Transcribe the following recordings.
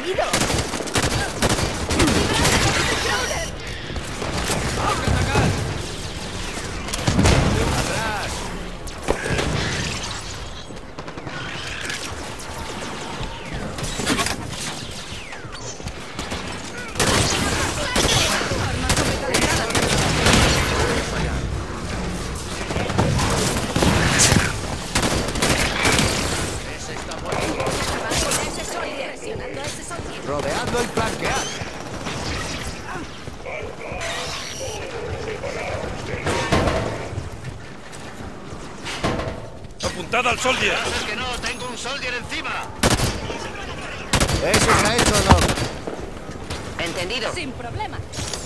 conseguido! ¡Atrás! Rodeando y flanquear. ¡Apuntad al Soldier! ¡Es que no! ¡Tengo un Soldier encima! Eso está hecho, Doc. Entendido. Sin problema.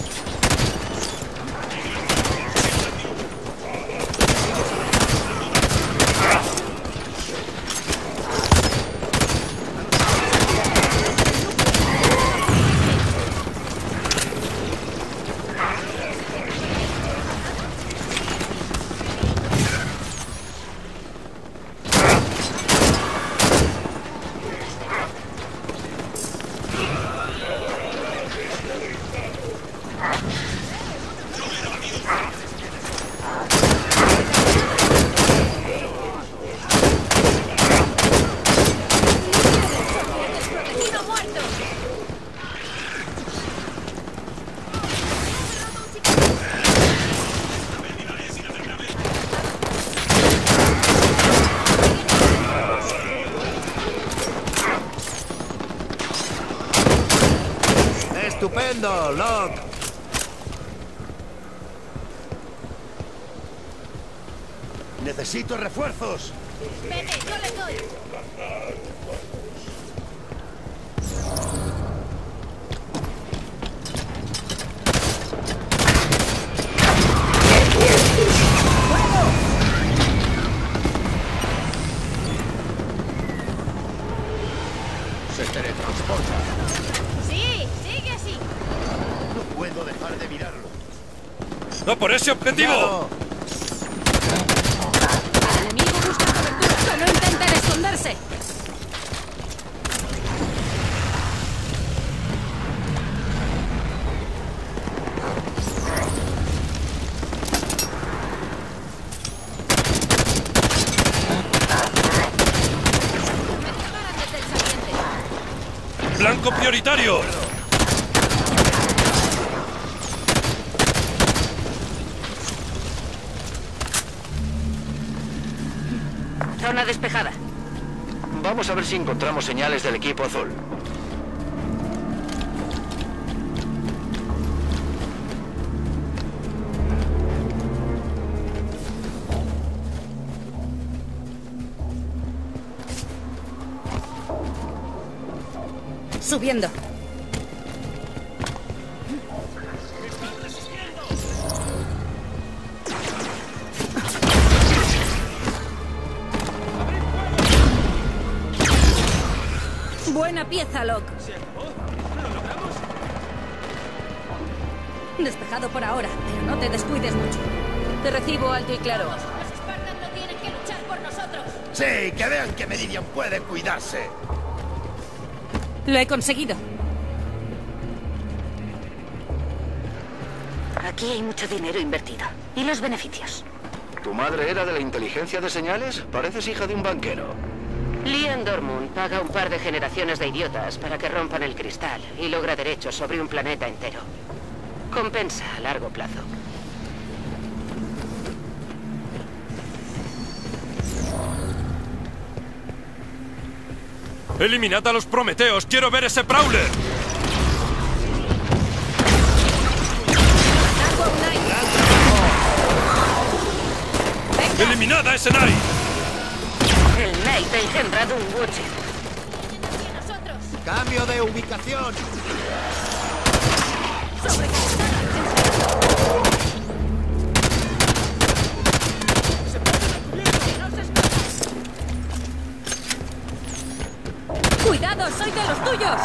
¡Estupendo, Locke! ¡Necesito refuerzos! Vete, yo le doy. Se teletransporta. Sí, sigue así. No puedo dejar de mirarlo. ¡No por ese objetivo! ¡Cuidado! El enemigo busca cobertura. Solo intenten esconderse. ¡Blanco prioritario! Zona despejada. Vamos a ver si encontramos señales del equipo azul. Subiendo. Buena pieza, Locke. Despejado por ahora, pero no te descuides mucho. Te recibo alto y claro. Los Spartans no tienen que luchar por nosotros. Sí, que vean que Meridian puede cuidarse. Lo he conseguido. Aquí hay mucho dinero invertido. ¿Y los beneficios? ¿Tu madre era de la inteligencia de señales? Pareces hija de un banquero. Liam Dormund paga un par de generaciones de idiotas para que rompan el cristal y logra derechos sobre un planeta entero. Compensa a largo plazo. ¡Eliminad a los Prometeos! ¡Quiero ver ese Prowler! ¡Eliminad a ese Knight! El Knight ha engendrado un Watcher. ¡Cambio de ubicación! ¡Cuidado! ¡Soy de los tuyos!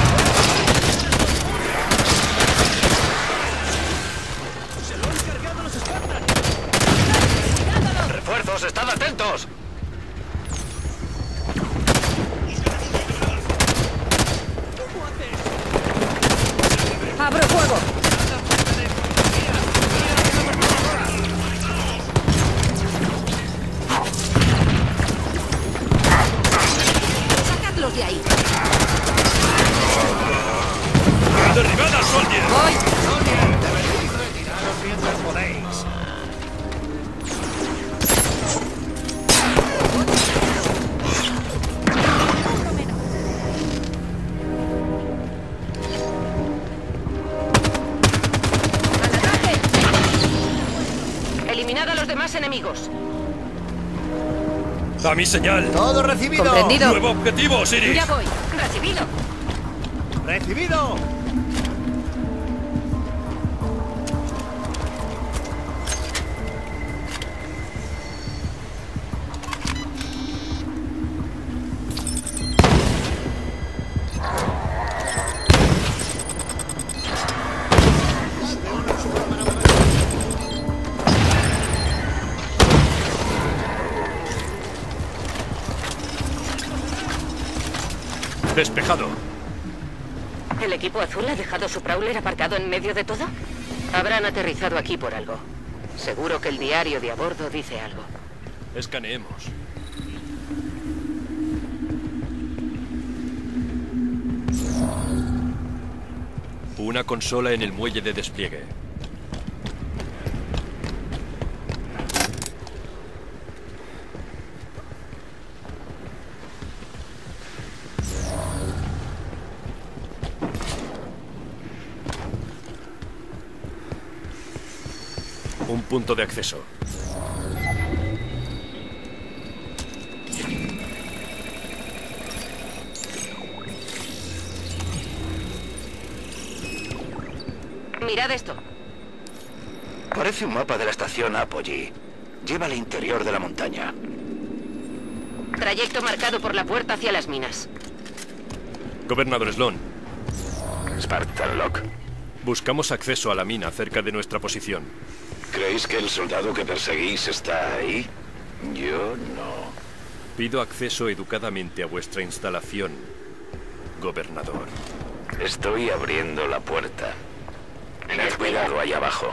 ¡Se lo han cargado los Soldier! Voy. Soldier, deberéis retiraros mientras podéis. ¡Al ataque! Eliminad a los demás enemigos. ¡A mi señal! Todo recibido. Comprendido. ¡Nuevo objetivo, Osiris! Ya voy. Recibido. Recibido. Despejado. ¿El equipo azul ha dejado su Prowler aparcado en medio de todo? Habrán aterrizado aquí por algo. Seguro que el diario de a bordo dice algo. Escaneemos. Una consola en el muelle de despliegue. Un punto de acceso. Mirad esto. Parece un mapa de la estación Apogee. Lleva al interior de la montaña. Trayecto marcado por la puerta hacia las minas. Gobernador Sloan, Spartan Locke. buscamos acceso a la mina cerca de nuestra posición. ¿Creéis que el soldado que perseguís está ahí? Yo no. Pido acceso educadamente a vuestra instalación, gobernador. Estoy abriendo la puerta. Tened cuidado ahí abajo.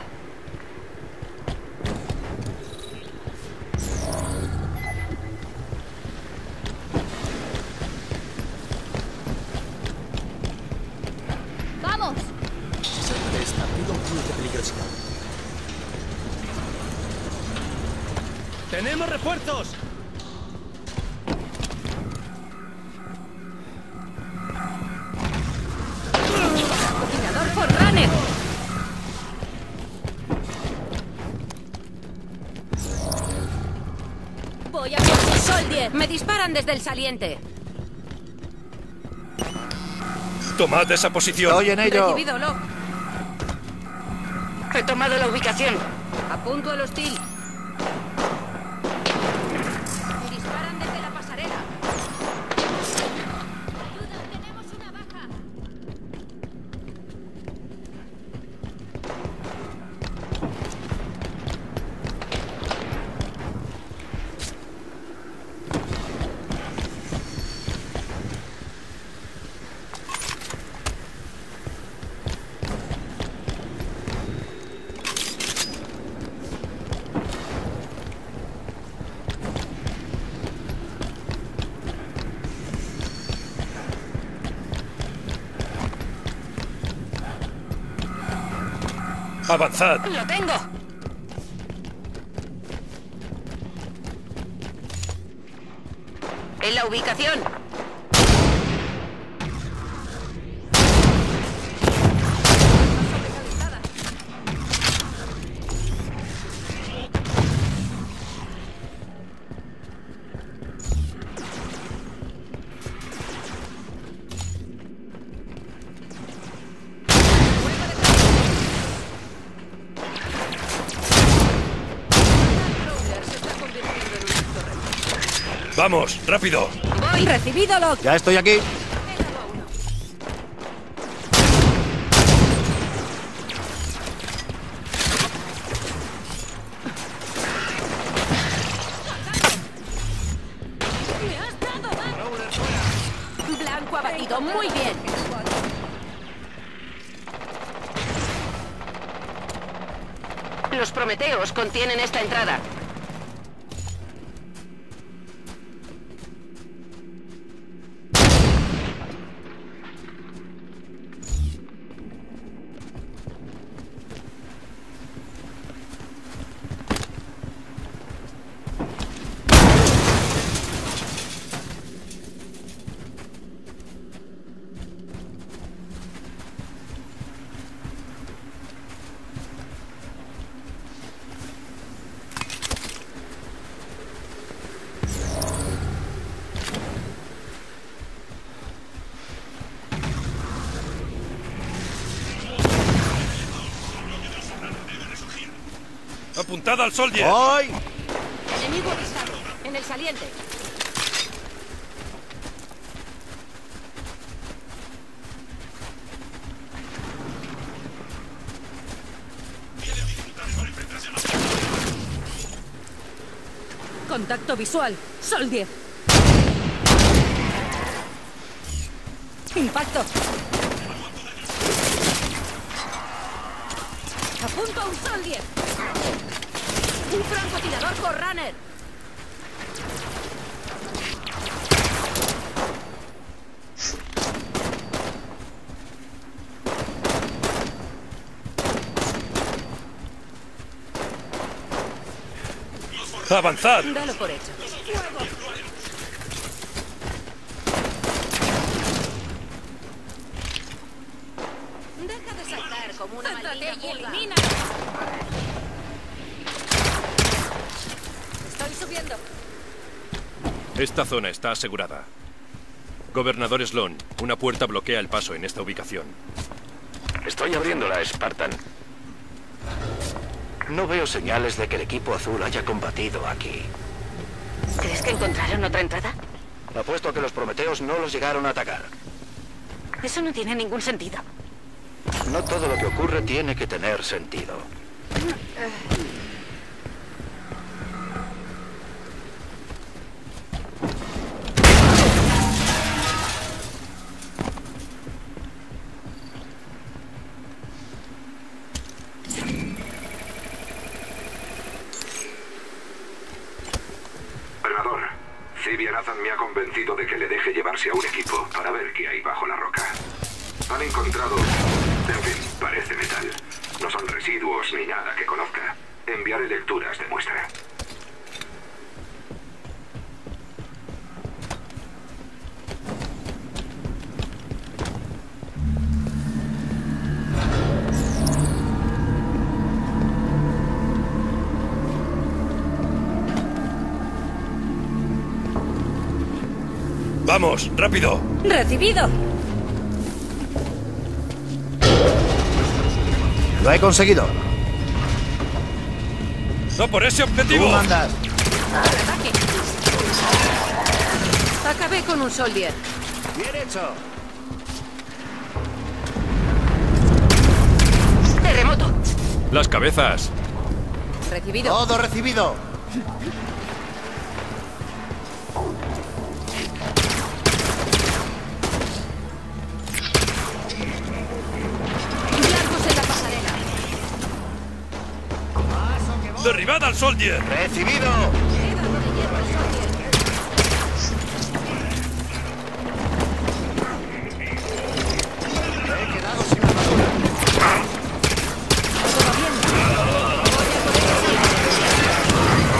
¡Vamos! ¡Tenemos refuerzos! ¡Tirador Forerunner! Voy a por ti, Soldier. Me disparan desde el saliente. ¡Tomad esa posición! Estoy en ello. Recibido, Locke. He tomado la ubicación. Apunto al hostil. Disparan desde la pasarela. Ayuda, tenemos una baja. ¡Avanzad! ¡Lo tengo! En la ubicación. ¡Vamos, rápido! Voy. Recibido, Locke. Ya estoy aquí. ¡Me has dado mal! Blanco abatido. Muy bien. Los Prometeos contienen esta entrada. ¡Apuntad al Soldier! ¡Voy! Enemigo avistado. En el saliente. Contacto visual. Soldier. Impacto. Apunto a un Soldier. Un francotirador Forerunner. ¡Avanzad! Dalo por hecho. Deja de saltar como una maldita y elimínalo. Estoy subiendo. Esta zona está asegurada. Gobernador Sloan, una puerta bloquea el paso en esta ubicación. Estoy abriéndola, Spartan. No veo señales de que el equipo azul haya combatido aquí. ¿Crees que encontraron otra entrada? Apuesto a que los prometeos no los llegaron a atacar. Eso no tiene ningún sentido. No todo lo que ocurre tiene que tener sentido. Gobernador, Civian Azan me ha convencido de que le deje llevarse a un equipo para ver qué hay bajo la roca. Han encontrado... En fin, parece metal. No son residuos ni nada que conozca. Enviaré lecturas de muestra. ¡Vamos, rápido! ¡Recibido! Lo he conseguido. ¡No por ese objetivo! Tú mandas. ¡Ataque! Acabé con un Soldier. Bien hecho. ¡Terremoto! ¡Las cabezas! Recibido. Todo recibido. Blancos en la pasarela. ¡Derribad al Soldier! Recibido. Queda uno de hierro el Soldier. He quedado sin armadura. Todo bien. Voy a por el Soldier.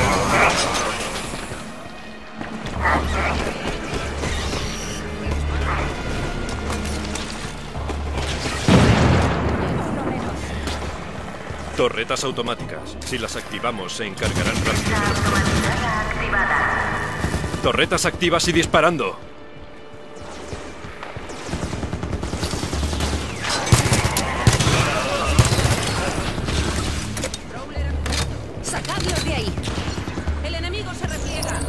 Uno menos. Torretas automáticas. Si las activamos, se encargarán rápido. Torretas activas y disparando. ¡Sacadlos de ahí! ¡El enemigo se repliega!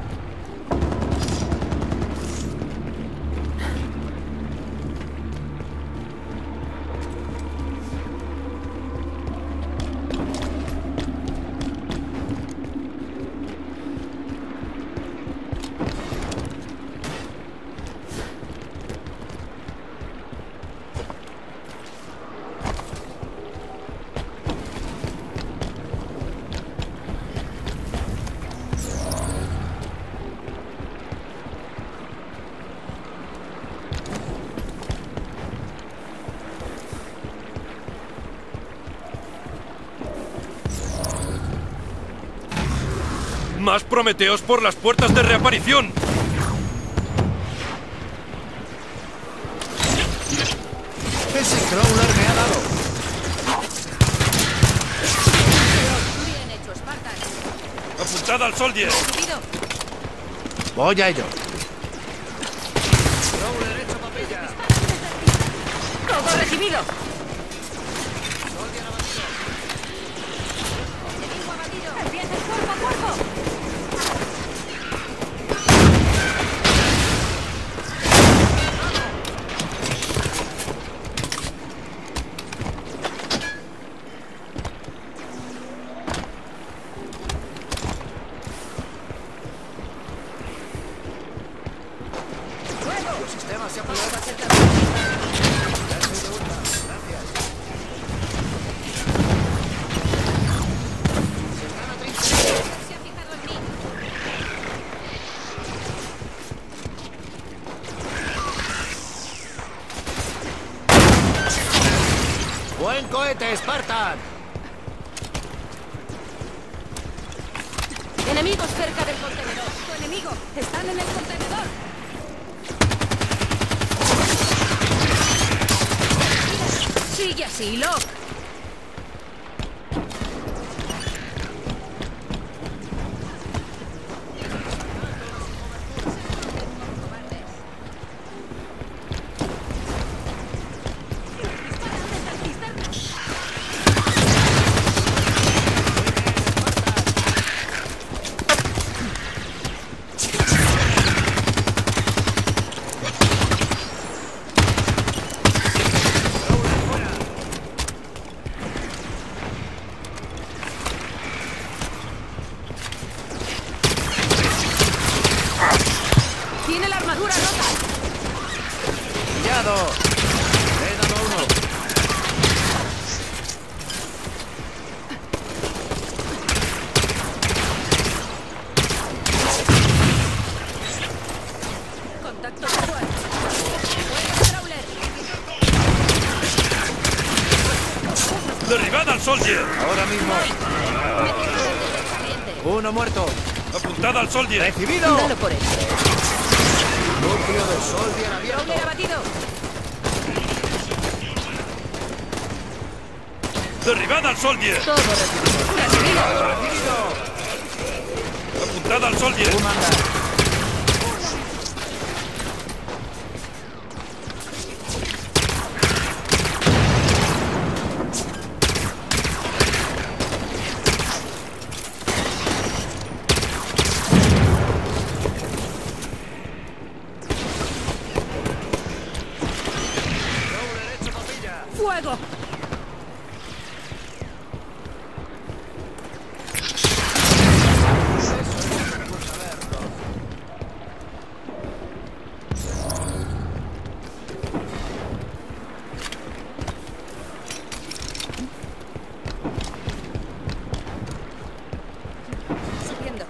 ¡Más prometeos por las puertas de reaparición! Ese crawler me ha dado. Bien hecho, Spartan. ¡Apuntad al Soldier! Recibido. Voy a ello. ¡Todo recibido! Enemigo ¡Buen cohete, Spartan! Enemigos cerca del contenedor. ¡Tu enemigo! ¡Están en el contenedor! Sigue así, Locke. ¡Tiene la armadura rota! ¡Pillado! ¡He dado uno! Contacto visual. ¡Fuego, Trawler! ¡Derribad al Soldier! Ahora mismo. Uno muerto. ¡Apuntad al Soldier! ¡Recibido! Dalo por él. Núcleo de sol bien abierto. Trawler abatido. ¡Derribad al Soldier! Todo recibido. ¡Recibido! ¡Apuntad al Soldier! Tú manda. ¡Fuego! Subiendo.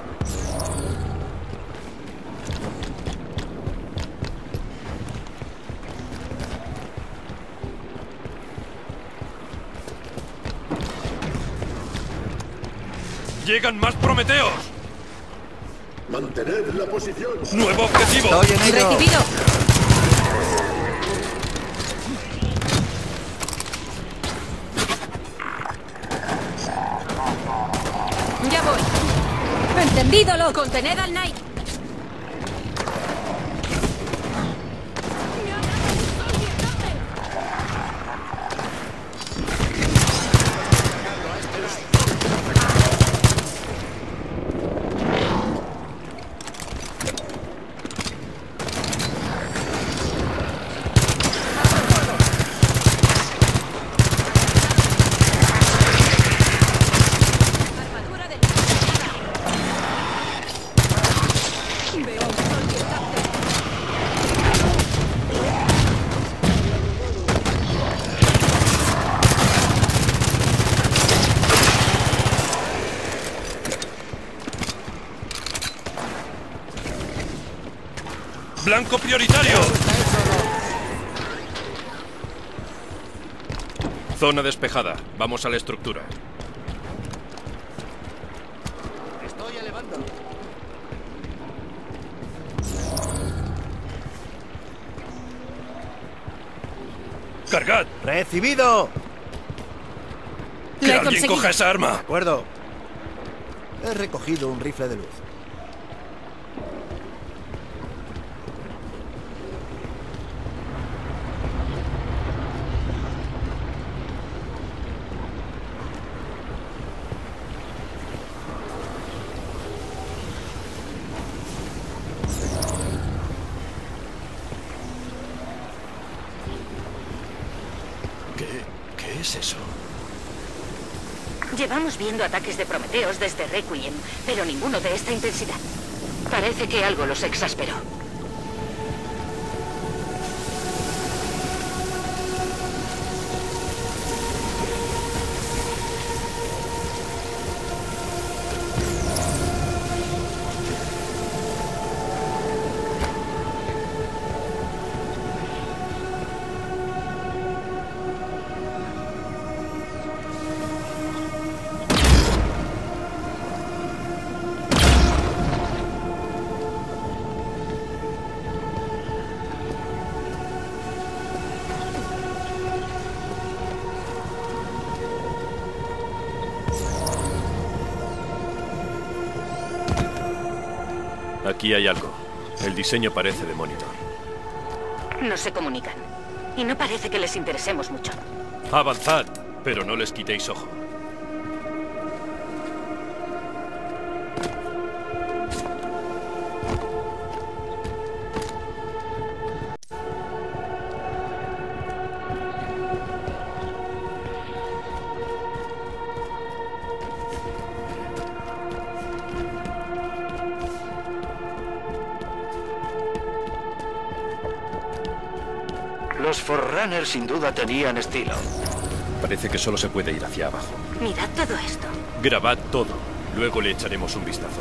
¡Llegan más Prometeos! Mantened la posición. ¡Nuevo objetivo! Estoy en ello. Recibido. Ya voy. Entendido, Locke. Contened al Knight. Armadura de Veo a un Soldier Captain. ¡Blanco prioritario! Zona despejada. Vamos a la estructura. Estoy elevando. ¡Cargad! ¡Recibido! ¡Que Lo he alguien conseguido. coja esa arma! De acuerdo. He recogido un rifle de luz. ¿Qué es eso? Llevamos viendo ataques de Prometeos desde Requiem, pero ninguno de esta intensidad. Parece que algo los exasperó. Aquí hay algo. El diseño parece de monitor. No se comunican. Y no parece que les interesemos mucho. Avanzad, pero no les quitéis ojo. Los Forerunners sin duda tenían estilo. Parece que solo se puede ir hacia abajo. Mirad todo esto. Grabad todo. Luego le echaremos un vistazo.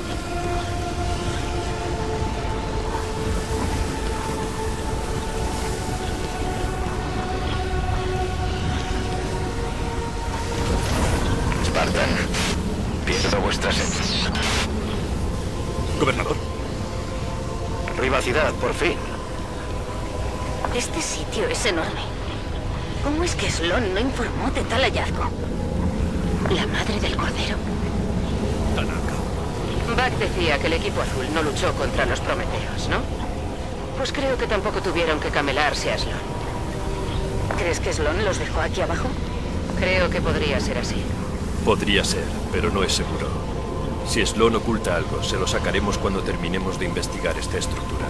Spartan, pierdo vuestra señal. Gobernador. Privacidad, por fin. Este sitio es enorme. ¿Cómo es que Sloan no informó de tal hallazgo? ¿La madre del cordero? Tanaka. Buck decía que el equipo azul no luchó contra los Prometeos, ¿no? Pues creo que tampoco tuvieron que camelarse a Sloan. ¿Crees que Sloan los dejó aquí abajo? Creo que podría ser así. Podría ser, pero no es seguro. Si Sloan oculta algo, se lo sacaremos cuando terminemos de investigar esta estructura.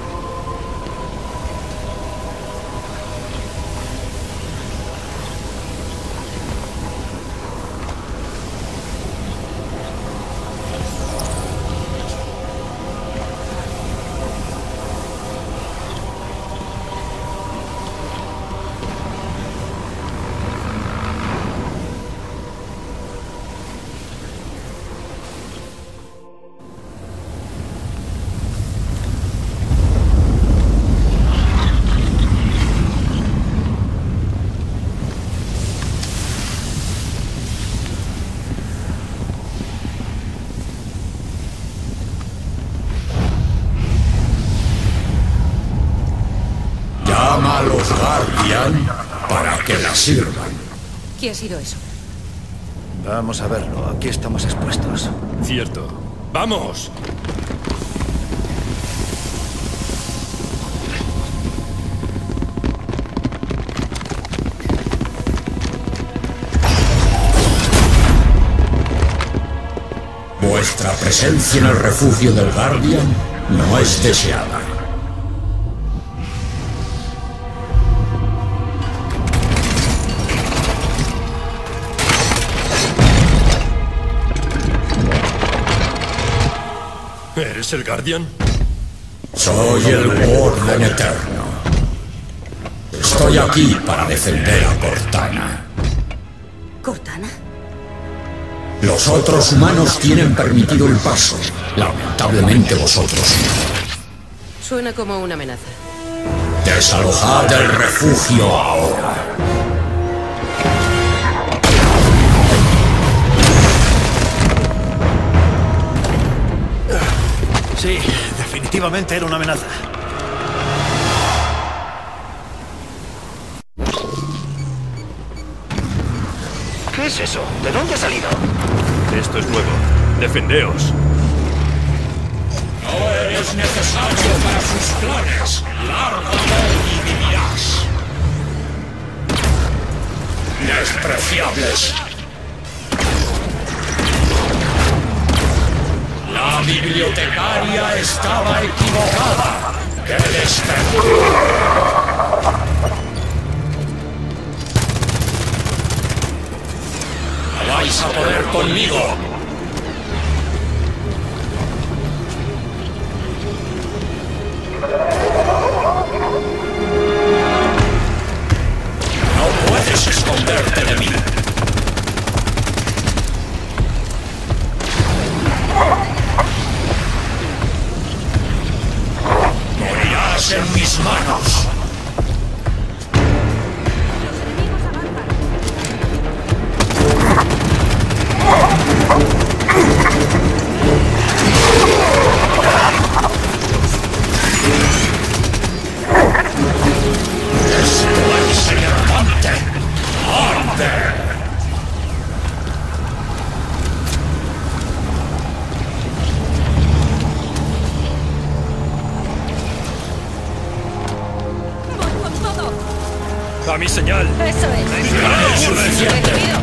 Llama a los Guardian para que la sirvan. ¿Qué ha sido eso? Vamos a verlo. Aquí estamos expuestos. Cierto. ¡Vamos! Vuestra presencia en el refugio del Guardian no es deseada. ¿Eres el Guardian? Soy el Orden Eterno. Estoy aquí para defender a Cortana. ¿Cortana? Los otros humanos tienen permitido el paso. Lamentablemente vosotros no. Suena como una amenaza. Desalojad el refugio ahora. Sí, definitivamente era una amenaza. ¿Qué es eso? ¿De dónde ha salido? Esto es nuevo. ¡Defendeos! No eres necesario para sus planes. Lárgate y vivirás. Despreciables. La bibliotecaria estaba equivocada. ¡Qué desperdicio! ¡No vais a poder conmigo! No puedes esconderte de mí. Morirás en mis manos. ¡Esto es enervante! ¡Arde! ¡A mi señal! ¡Eso es! ¡Recibido!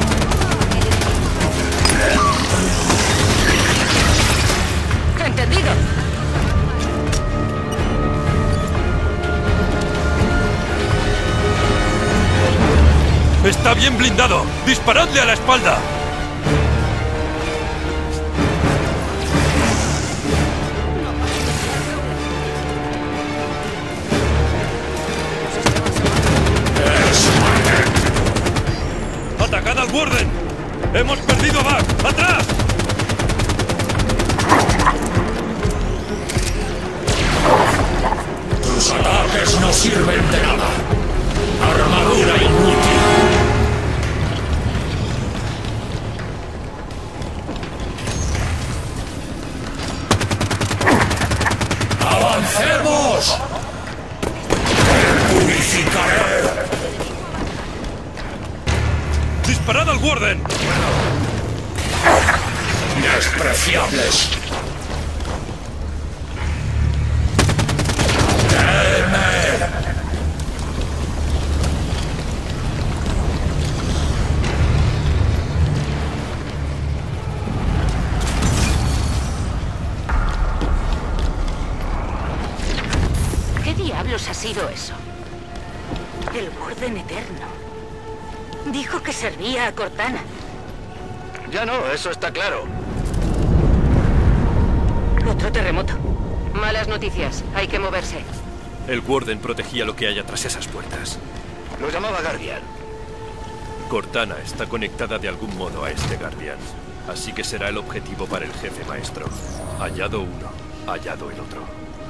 ¡Entendido! ¡Está bien blindado! ¡Disparadle a la espalda! ¡Atacad al Warden! ¡Hemos perdido a Buck! ¡Atrás! Tus ataques no sirven de nada. Armadura inútil. ¡Avancemos! ¡Te purificaré! ¡Disparad al Warden! ¡Despreciables! ¿Qué diablos ha sido eso? El Warden Eterno. Dijo que servía a Cortana. Ya no, eso está claro. Otro terremoto. Malas noticias. Hay que moverse. El Warden protegía lo que haya tras esas puertas. Lo llamaba Guardian. Cortana está conectada de algún modo a este Guardian. Así que será el objetivo para el jefe maestro. Hallado uno, hallado el otro.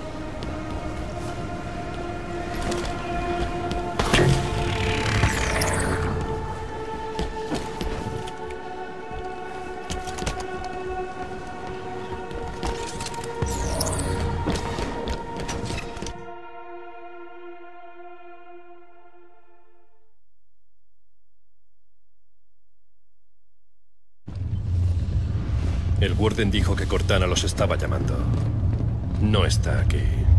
El Warden dijo que Cortana los estaba llamando. No está aquí.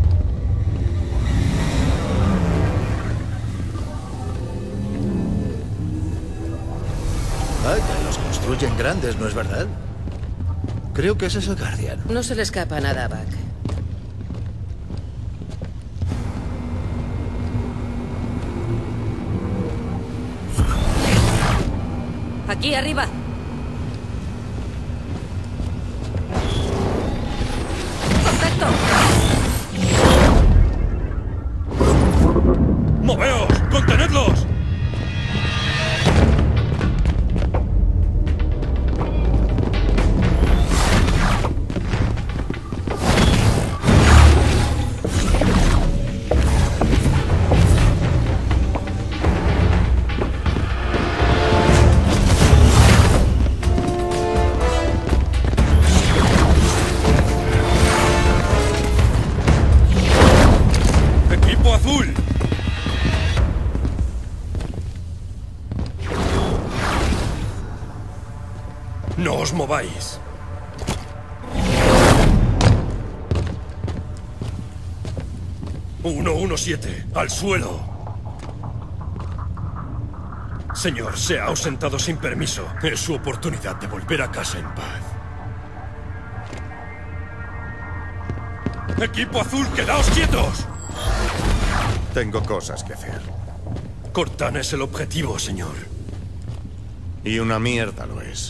Vaya, los construyen grandes, ¿no es verdad? Creo que ese es el Guardian. No se le escapa nada a Buck. Aquí arriba. ¡Contacto! ¡Moveos! ¡Contenedlos! ¡Equipo azul! ¡No os mováis! ¡117! ¡Al suelo! Señor, se ha ausentado sin permiso. Es su oportunidad de volver a casa en paz. ¡Equipo azul, quedaos quietos! Tengo cosas que hacer. Cortana es el objetivo, señor. Y una mierda lo es.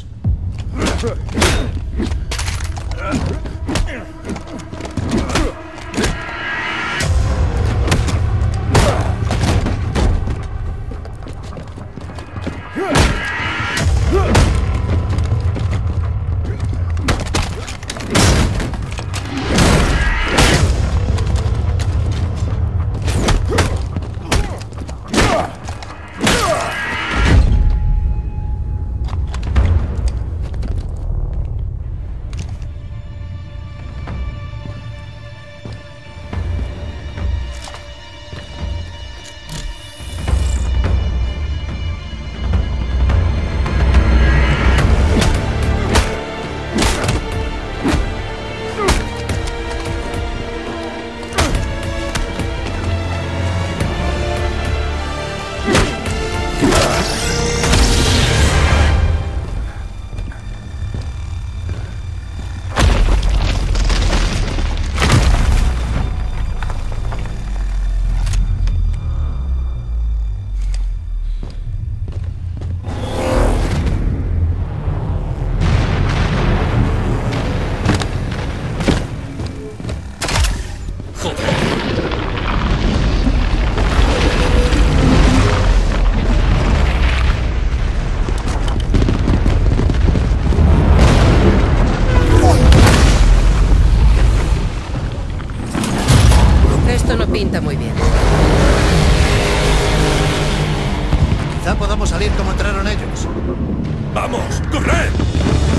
Quizá podamos salir como entraron ellos. ¡Vamos! ¡Corred!